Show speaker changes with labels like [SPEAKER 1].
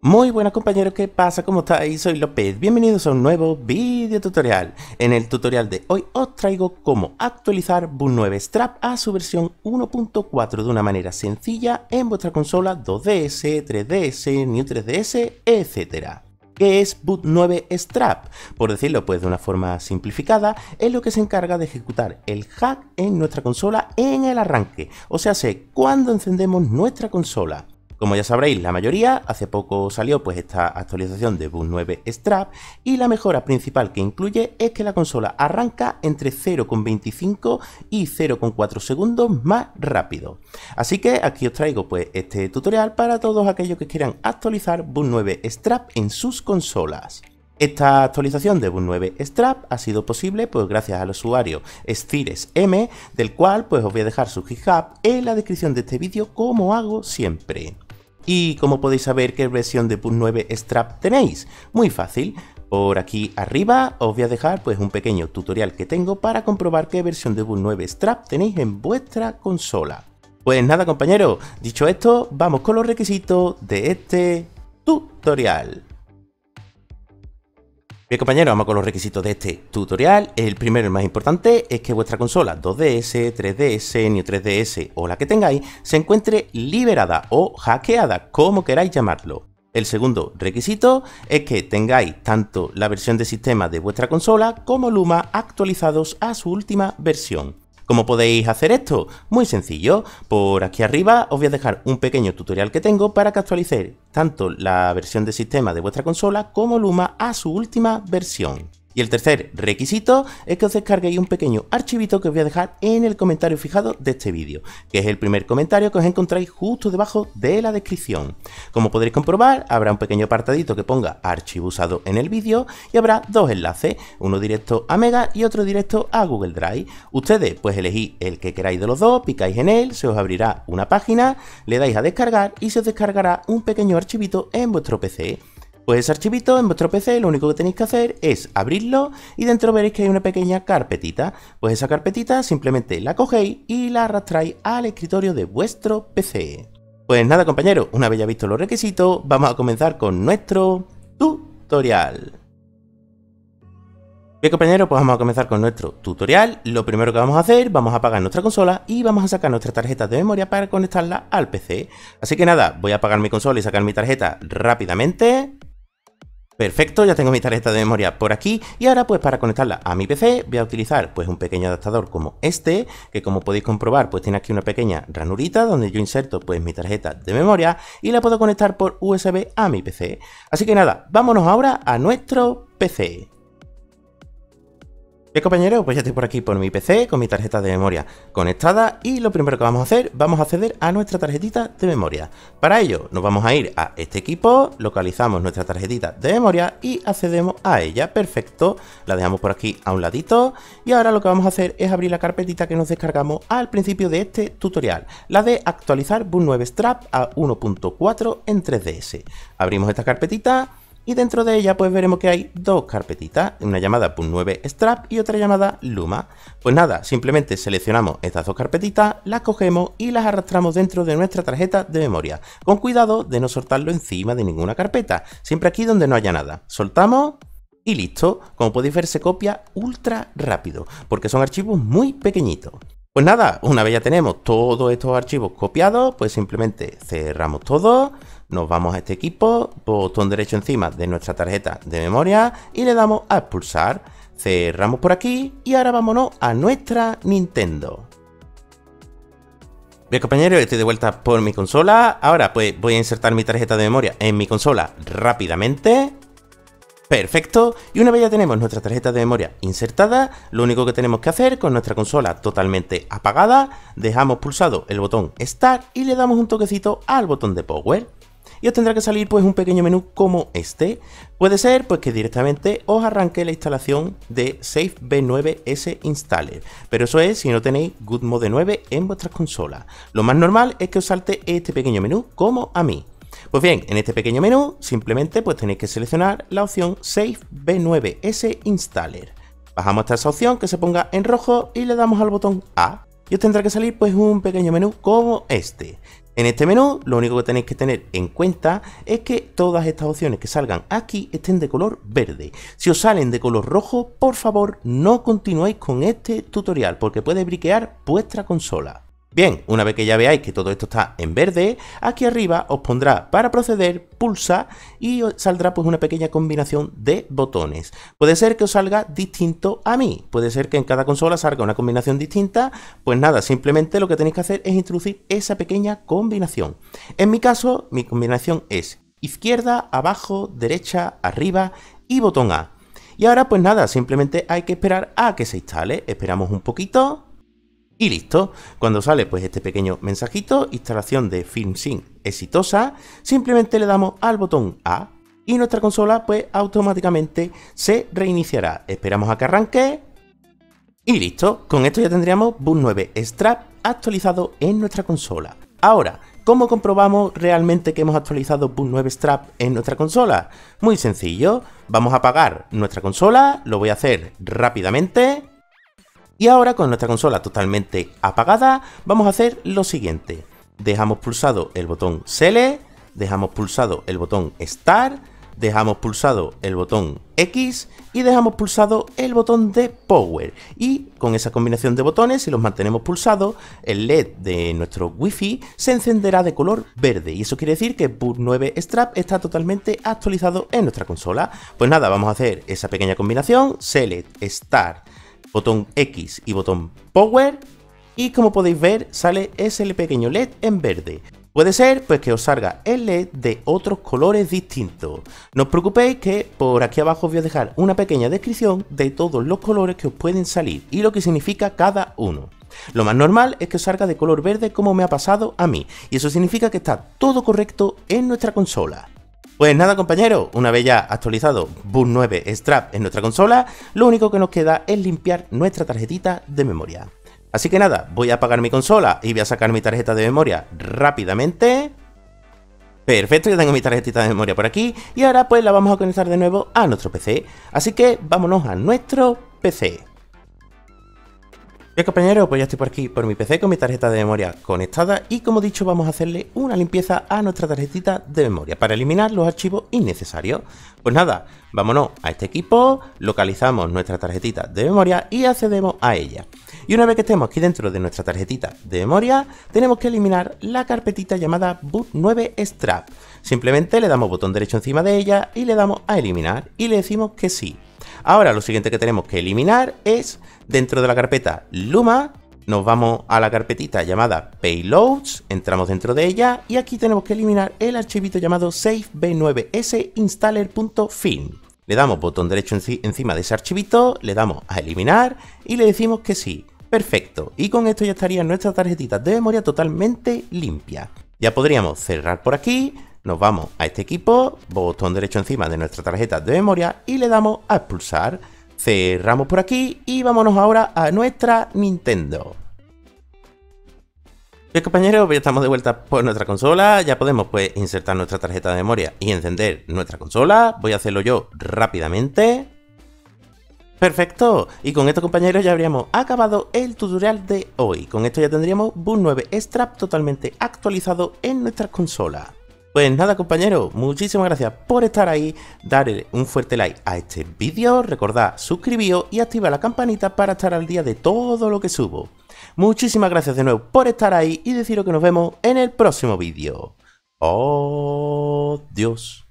[SPEAKER 1] Muy buenas compañeros, ¿qué pasa? ¿Cómo estáis? Soy López, bienvenidos a un nuevo vídeo tutorial. En el tutorial de hoy os traigo cómo actualizar Boot 9 Strap a su versión 1.4 de una manera sencilla en vuestra consola 2DS, 3DS, New 3DS, etc. ¿Qué es Boot 9 Strap? Por decirlo pues de una forma simplificada, es lo que se encarga de ejecutar el hack en nuestra consola en el arranque, o sea, cuando encendemos nuestra consola. Como ya sabréis, la mayoría, hace poco salió pues esta actualización de Boot 9 Strap y la mejora principal que incluye es que la consola arranca entre 0,25 y 0,4 segundos más rápido. Así que aquí os traigo pues este tutorial para todos aquellos que quieran actualizar Boot 9 Strap en sus consolas. Esta actualización de Boot 9 Strap ha sido posible pues gracias al usuario SciresM, del cual pues os voy a dejar su GitHub en la descripción de este vídeo como hago siempre. ¿Y cómo podéis saber qué versión de Boot 9 Strap tenéis? Muy fácil, por aquí arriba os voy a dejar pues un pequeño tutorial que tengo para comprobar qué versión de Boot 9 Strap tenéis en vuestra consola. Pues nada compañeros, dicho esto, vamos con los requisitos de este tutorial. Bien compañeros, vamos con los requisitos de este tutorial. El primero y el más importante es que vuestra consola 2DS, 3DS, New 3DS o la que tengáis se encuentre liberada o hackeada, como queráis llamarlo. El segundo requisito es que tengáis tanto la versión de sistema de vuestra consola como Luma actualizados a su última versión. ¿Cómo podéis hacer esto? Muy sencillo, por aquí arriba os voy a dejar un pequeño tutorial que tengo para que actualicéis tanto la versión de sistema de vuestra consola como Luma a su última versión. Y el tercer requisito es que os descarguéis un pequeño archivito que os voy a dejar en el comentario fijado de este vídeo, que es el primer comentario que os encontráis justo debajo de la descripción. Como podréis comprobar, habrá un pequeño apartadito que ponga archivo usado en el vídeo y habrá dos enlaces, uno directo a Mega y otro directo a Google Drive. Ustedes pues elegís el que queráis de los dos, picáis en él, se os abrirá una página, le dais a descargar y se os descargará un pequeño archivito en vuestro PC. Pues ese archivito en vuestro PC lo único que tenéis que hacer es abrirlo y dentro veréis que hay una pequeña carpetita. Pues esa carpetita simplemente la cogéis y la arrastráis al escritorio de vuestro PC. Pues nada compañeros, una vez ya visto los requisitos, vamos a comenzar con nuestro tutorial. Bien compañeros, pues vamos a comenzar con nuestro tutorial. Lo primero que vamos a hacer, vamos a apagar nuestra consola y vamos a sacar nuestra tarjeta de memoria para conectarla al PC. Así que nada, voy a apagar mi consola y sacar mi tarjeta rápidamente. Perfecto, ya tengo mi tarjeta de memoria por aquí y ahora pues para conectarla a mi PC voy a utilizar pues un pequeño adaptador como este, que como podéis comprobar pues tiene aquí una pequeña ranurita donde yo inserto pues mi tarjeta de memoria y la puedo conectar por USB a mi PC. Así que nada, vámonos ahora a nuestro PC. Bien compañeros, pues ya estoy por aquí por mi PC con mi tarjeta de memoria conectada y lo primero que vamos a hacer, vamos a acceder a nuestra tarjetita de memoria. Para ello nos vamos a ir a este equipo, localizamos nuestra tarjetita de memoria y accedemos a ella. Perfecto, la dejamos por aquí a un ladito y ahora lo que vamos a hacer es abrir la carpetita que nos descargamos al principio de este tutorial, la de actualizar Boot 9 Strap a 1.4 en 3DS. Abrimos esta carpetita. Y dentro de ella pues veremos que hay dos carpetitas, una llamada Boot 9 Strap y otra llamada Luma. Pues nada, simplemente seleccionamos estas dos carpetitas, las cogemos y las arrastramos dentro de nuestra tarjeta de memoria, con cuidado de no soltarlo encima de ninguna carpeta, siempre aquí donde no haya nada. Soltamos y listo, como podéis ver se copia ultra rápido, porque son archivos muy pequeñitos. Pues nada, una vez ya tenemos todos estos archivos copiados, pues simplemente cerramos todo, nos vamos a este equipo, botón derecho encima de nuestra tarjeta de memoria y le damos a expulsar, cerramos por aquí y ahora vámonos a nuestra Nintendo. Bien compañeros, estoy de vuelta por mi consola, ahora pues voy a insertar mi tarjeta de memoria en mi consola rápidamente. Perfecto, y una vez ya tenemos nuestra tarjeta de memoria insertada, lo único que tenemos que hacer con nuestra consola totalmente apagada, dejamos pulsado el botón Start y le damos un toquecito al botón de Power. Y os tendrá que salir pues un pequeño menú como este. Puede ser pues que directamente os arranque la instalación de Safe B9S Installer, pero eso es si no tenéis Good Mode 9 en vuestras consolas. Lo más normal es que os salte este pequeño menú como a mí. Pues bien, en este pequeño menú simplemente pues tenéis que seleccionar la opción Safe B9S Installer. Bajamos hasta esa opción que se ponga en rojo y le damos al botón A y os tendrá que salir pues un pequeño menú como este. En este menú, lo único que tenéis que tener en cuenta es que todas estas opciones que salgan aquí estén de color verde. Si os salen de color rojo, por favor no continuéis con este tutorial porque puede briquear vuestra consola. Bien, una vez que ya veáis que todo esto está en verde, aquí arriba os pondrá para proceder, pulsa y os saldrá pues una pequeña combinación de botones. Puede ser que os salga distinto a mí, puede ser que en cada consola salga una combinación distinta, pues nada, simplemente lo que tenéis que hacer es introducir esa pequeña combinación. En mi caso, mi combinación es izquierda, abajo, derecha, arriba y botón A. Y ahora pues nada, simplemente hay que esperar a que se instale, esperamos un poquito. Y listo, cuando sale pues este pequeño mensajito, instalación de FilmSync exitosa, simplemente le damos al botón A y nuestra consola pues automáticamente se reiniciará. Esperamos a que arranque y listo, con esto ya tendríamos Boot 9 Strap actualizado en nuestra consola. Ahora, ¿cómo comprobamos realmente que hemos actualizado Boot 9 Strap en nuestra consola? Muy sencillo, vamos a apagar nuestra consola, lo voy a hacer rápidamente. Y ahora con nuestra consola totalmente apagada vamos a hacer lo siguiente. Dejamos pulsado el botón Select, dejamos pulsado el botón Start, dejamos pulsado el botón X y dejamos pulsado el botón de Power. Y con esa combinación de botones, si los mantenemos pulsados, el LED de nuestro Wi-Fi se encenderá de color verde. Y eso quiere decir que Boot 9 Strap está totalmente actualizado en nuestra consola. Pues nada, vamos a hacer esa pequeña combinación, Select, Start, botón X y botón Power, y como podéis ver sale ese pequeño LED en verde. Puede ser pues que os salga el LED de otros colores distintos. No os preocupéis que por aquí abajo os voy a dejar una pequeña descripción de todos los colores que os pueden salir y lo que significa cada uno. Lo más normal es que os salga de color verde como me ha pasado a mí, y eso significa que está todo correcto en nuestra consola. Pues nada compañeros, una vez ya actualizado Boot 9 Strap en nuestra consola, lo único que nos queda es limpiar nuestra tarjetita de memoria. Así que nada, voy a apagar mi consola y voy a sacar mi tarjeta de memoria rápidamente. Perfecto, ya tengo mi tarjetita de memoria por aquí y ahora pues la vamos a conectar de nuevo a nuestro PC. Así que vámonos a nuestro PC. Bien compañeros, pues ya estoy por aquí por mi PC con mi tarjeta de memoria conectada y como dicho vamos a hacerle una limpieza a nuestra tarjetita de memoria para eliminar los archivos innecesarios. Pues nada, vámonos a este equipo, localizamos nuestra tarjetita de memoria y accedemos a ella. Y una vez que estemos aquí dentro de nuestra tarjetita de memoria, tenemos que eliminar la carpetita llamada Boot 9 Strap. Simplemente le damos botón derecho encima de ella y le damos a eliminar y le decimos que sí. Ahora lo siguiente que tenemos que eliminar es, dentro de la carpeta Luma, nos vamos a la carpetita llamada Payloads, entramos dentro de ella y aquí tenemos que eliminar el archivito llamado saveb9sinstaller.film. Le damos botón derecho encima de ese archivito, le damos a eliminar y le decimos que sí. Perfecto, y con esto ya estaría nuestra tarjetita de memoria totalmente limpia. Ya podríamos cerrar por aquí. Nos vamos a este equipo, botón derecho encima de nuestra tarjeta de memoria y le damos a expulsar. Cerramos por aquí y vámonos ahora a nuestra Nintendo. Bien compañeros, ya estamos de vuelta por nuestra consola, ya podemos pues insertar nuestra tarjeta de memoria y encender nuestra consola. Voy a hacerlo yo rápidamente. Perfecto, y con esto compañeros ya habríamos acabado el tutorial de hoy. Con esto ya tendríamos Boot 9 Strap totalmente actualizado en nuestras consolas. Pues nada compañeros, muchísimas gracias por estar ahí, darle un fuerte like a este vídeo, recordad suscribiros y activar la campanita para estar al día de todo lo que subo. Muchísimas gracias de nuevo por estar ahí y deciros que nos vemos en el próximo vídeo. Adiós.